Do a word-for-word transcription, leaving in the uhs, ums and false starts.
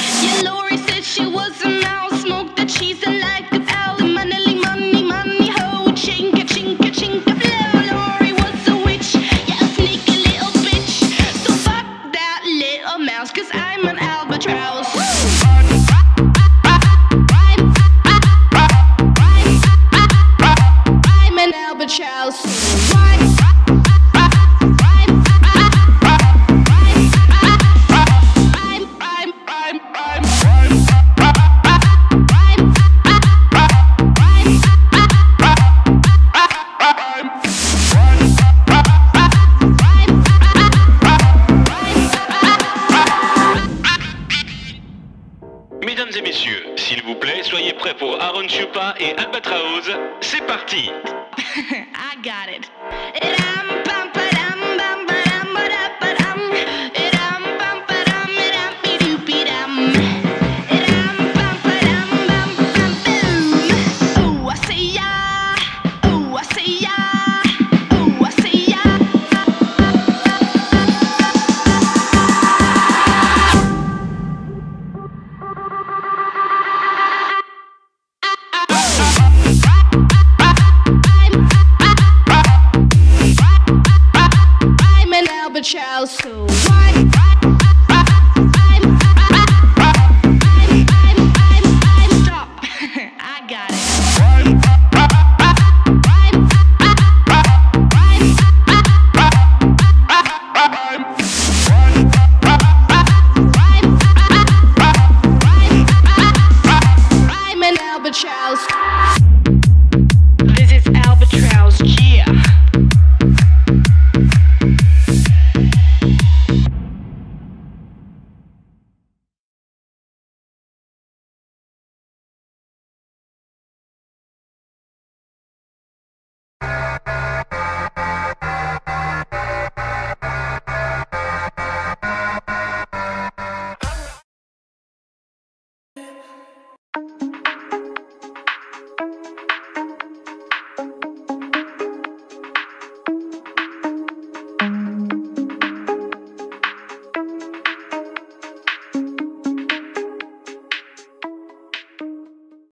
Yeah, Lori said she was a mouse, smoked the cheese and like a owl. Money, money, money, ho, chinka, chinka, chinka, flow. Lori was a witch, yeah, a sneaky little bitch. So fuck that little mouse, cause I'm an albatross. I'm an albatross. Mesdames et messieurs, s'il vous plaît, soyez prêts pour Aaron Chupa et Albatraoz. C'est parti. I got it. It